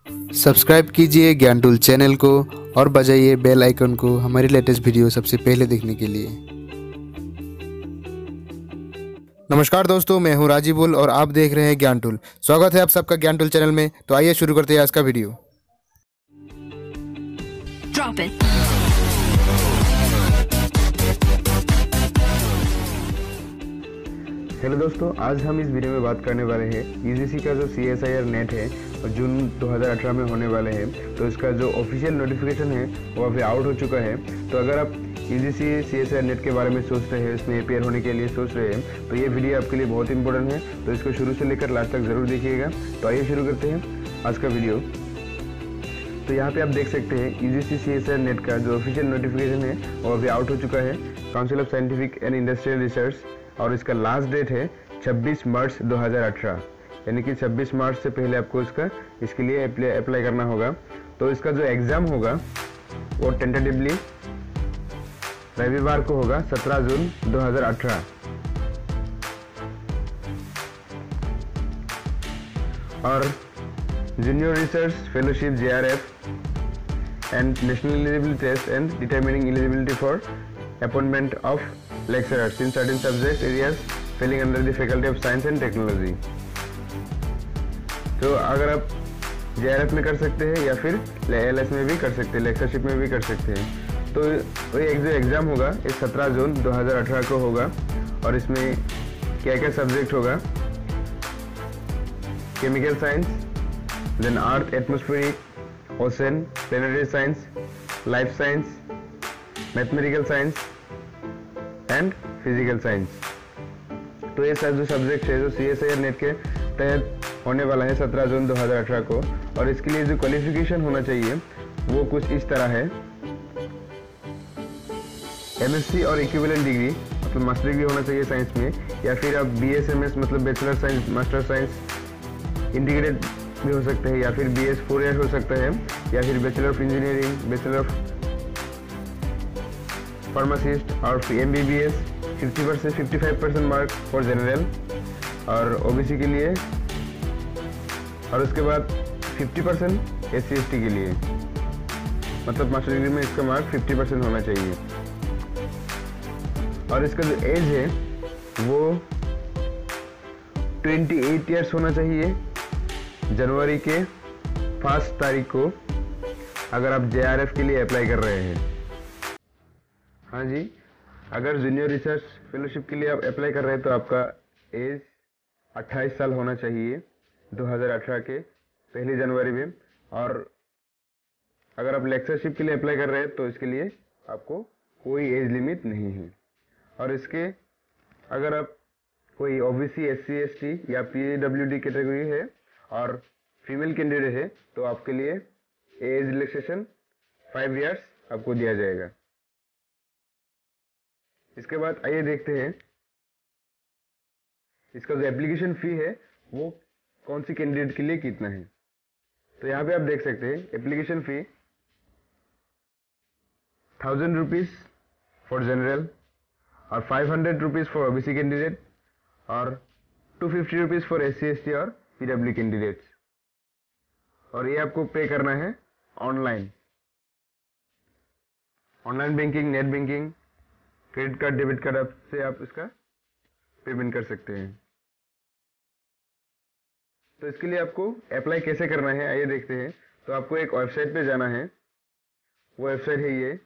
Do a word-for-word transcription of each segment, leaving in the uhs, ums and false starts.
Subscribe कीजिए ज्ञान tool channel को और बजाइए बेल आइकन को हमारी लेटेस्ट वीडियो सबसे पहले देखने के लिए। नमस्कार दोस्तों, मैं हूं राजीबुल और आप देख रहे हैं ज्ञान टूल। स्वागत है आप सबका ज्ञान टूल चैनल में। तो आइए शुरू करते हैं आज का वीडियो। Drop it. हेलो दोस्तों, आज हम इस वीडियो में बात करने वाले हैं यूजीसी का जो C S I R NET है और जून दो हज़ार अठारह में होने वाले हैं। तो इसका जो ऑफिशियल नोटिफिकेशन है वो अभी आउट हो चुका है। तो अगर आप UGC C S I R NET के बारे में सोच रहे हैं, इसमें अपेयर होने के लिए सोच रहे हैं, तो ये वीडियो आपके लिए बहुत इंपॉर्टेंट है। तो इसको शुरू से लेकर लास्ट तक ज़रूर देखिएगा। तो आइए शुरू करते हैं आज का वीडियो। तो यहाँ पे आप देख सकते हैं UGC C S I R NET का जो ऑफिशियल नोटिफिकेशन है वो अभी आउट हो चुका है, council of scientific and industrial research, और इसका लास्ट डेट है छब्बीस मार्च दो हज़ार अठारह, यानी कि छब्बीस मार्च से पहले आपको इसका इसके लिए अप्लाई करना होगा। तो इसका जो एग्ज़ाम होगा वो टेंटेटिवली रविवार को होगा, सत्रह जून दो हज़ार अठारह। और junior research fellowship J R F and national eligibility test and determining eligibility for appointment of lecturers in certain subject areas falling under the faculty of science and technology। तो अगर आप जे आर एफ में कर सकते हैं या फिर L S में भी कर सकते हैं, लेक्चरशिप में भी कर सकते हैं। तो वही एक जो एग्ज़ाम होगा इस सत्रह जून दो हज़ार अठारह को होगा। और इसमें क्या क्या सब्जेक्ट होगा? Chemical science, then earth atmospheric, ocean, planetary science, life science, mathematical science and physical science. तो ये सब जो सब्जेक्ट है जो C S I R NET के तहत होने वाला है सत्रह जून दो हज़ार अठारह को। और इसके लिए जो क्वालिफिकेशन होना चाहिए वो कुछ इस तरह है। एम एस सी और इक्विवेलेंट डिग्री मतलब मास्टर डिग्री होना चाहिए साइंस में, या फिर आप बी एस एम एस मतलब bachelor science, master science integrated भी हो सकते हैं, या फिर बी एस फोर ईयर हो सकता है, या फिर bachelor of engineering, bachelor of pharmacist और M B B S. Fifty percent fifty five percent mark for general और ओ बी सी के लिए, और उसके बाद fifty percent S C S T के लिए। मतलब मास्टर डिग्री में इसका मार्क फिफ्टी परसेंट होना चाहिए। और इसका जो एज है वो अट्ठाईस इयर्स होना चाहिए जनवरी के फर्स्ट तारीख को, अगर आप जे आर एफ के लिए अप्लाई कर रहे हैं। हाँ जी, अगर जूनियर रिसर्च फेलोशिप के लिए आप अप्लाई कर रहे हैं तो आपका एज अट्ठाईस साल होना चाहिए दो हज़ार अठारह के पहली जनवरी में। और अगर आप लेक्चरशिप के लिए अप्लाई कर रहे हैं तो इसके लिए आपको कोई एज लिमिट नहीं है। और इसके अगर आप कोई O B C, S C S T या पी डब्ल्यू डी कैटेगरी है और फीमेल कैंडिडेट है तो आपके लिए एज रिलैक्सेशन फाइव इयर्स आपको दिया जाएगा। इसके बाद आइए देखते हैं इसका जो एप्लीकेशन फ़ी है वो कौन सी कैंडिडेट के लिए कितना है। तो यहाँ पे आप देख सकते हैं application fee thousand rupees for general और five hundred rupees for O B C candidate और two fifty rupees for S C S T और पी डब्ल्यू कैंडिडेट्स। और ये आपको पे करना है online online banking, net banking, credit card, debit card से आप इसका पेमेंट कर सकते हैं। तो इसके लिए आपको अप्लाई कैसे करना है आइए देखते हैं। तो आपको एक वेबसाइट पे जाना है, वो वेबसाइट है ये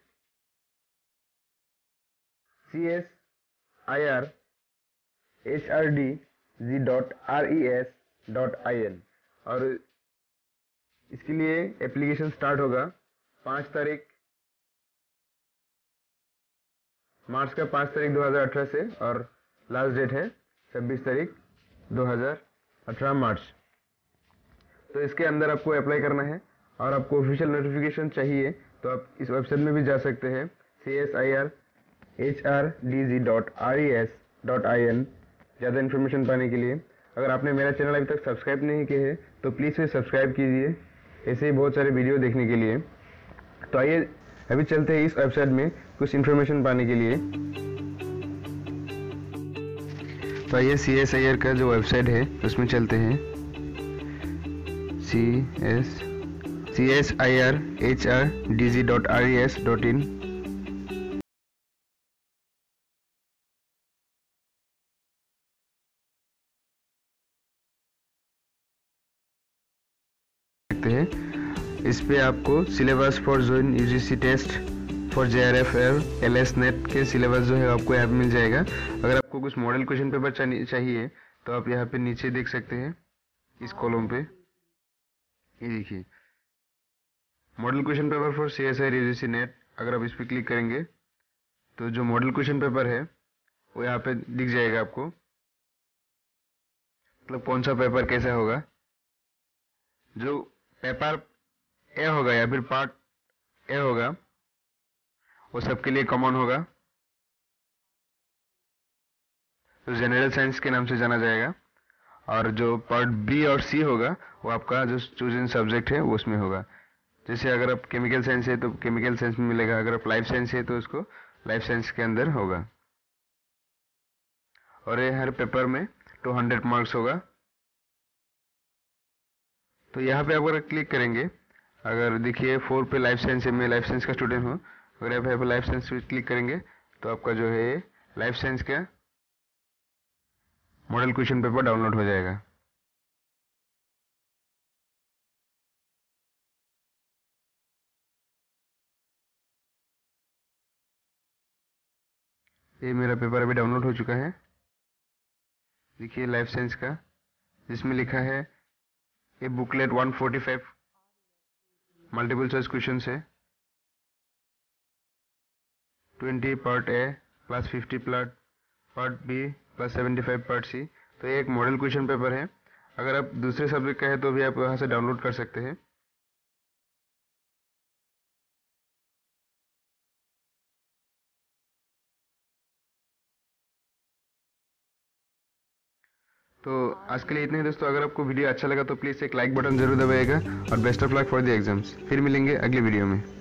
C S I R H R D G dot R E S dot I N. और इसके लिए एप्लीकेशन स्टार्ट होगा पाँच तारीख मार्च का पाँच तारीख दो हज़ार अठारह से, और लास्ट डेट है छब्बीस तारीख दो हज़ार अठारह मार्च। तो इसके अंदर आपको अप्लाई करना है। और आपको ऑफिशियल नोटिफिकेशन चाहिए तो आप इस वेबसाइट में भी जा सकते हैं, C S I R H R D G dot R E S dot I N, ज़्यादा इन्फॉर्मेशन पाने के लिए। अगर आपने मेरा चैनल अभी तक सब्सक्राइब नहीं किया है तो प्लीज़ फिर सब्सक्राइब कीजिए ऐसे ही बहुत सारे वीडियो देखने के लिए। तो आइए अभी चलते हैं इस वेबसाइट में कुछ इन्फॉर्मेशन पाने के लिए। तो ये सी एस आई आर का जो वेबसाइट है उसमें चलते हैं, C S C S I R H R D G dot R E S dot in. इस पे आपको syllabus for join UGC test for J R F L S NET के सिलेबस जो है आपको यहाँ पे मिल जाएगा। अगर आपको कुछ मॉडल क्वेश्चन पेपर चाहिए तो आप यहाँ पे नीचे देख सकते हैं इस कॉलम पे, ये देखिए model question paper for C S I UGC NET. अगर आप इस पर क्लिक करेंगे तो जो मॉडल क्वेश्चन पेपर है वो यहाँ पे दिख जाएगा आपको, मतलब कौन सा पेपर कैसा होगा। जो पेपर ए होगा या फिर पार्ट ए होगा वो सबके लिए कॉमन होगा, तो जनरल साइंस के नाम से जाना जाएगा। और जो पार्ट बी और सी होगा वो आपका जो चूजन सब्जेक्ट है वो उसमें होगा। जैसे अगर आप केमिकल साइंस है तो केमिकल साइंस में मिलेगा, अगर आप लाइफ साइंस है तो उसको लाइफ साइंस के अंदर होगा। और ये हर पेपर में टू हंड्रेड मार्क्स होगा। तो यहाँ पे अगर क्लिक करेंगे, अगर देखिए फोर पे लाइफ साइंस है, मैं लाइफ साइंस का स्टूडेंट हूँ, अगर आप यहाँ पे लाइफ साइंस पे क्लिक करेंगे तो आपका जो है लाइफ साइंस का मॉडल क्वेश्चन पेपर डाउनलोड हो जाएगा। ये मेरा पेपर अभी डाउनलोड हो चुका है, देखिए लाइफ साइंस का, जिसमें लिखा है ये booklet one forty five multiple choice question है, twenty part A plus fifty part part B plus seventy five part C. तो ये एक मॉडल क्वेश्चन पेपर है। अगर आप दूसरे सब्जेक्ट का है तो भी आप वहाँ से डाउनलोड कर सकते हैं। तो आज के लिए इतने ही दोस्तों। अगर आपको वीडियो अच्छा लगा तो प्लीज़ एक लाइक बटन जरूर दबाइएगा और best of luck for the exams. फिर मिलेंगे अगली वीडियो में।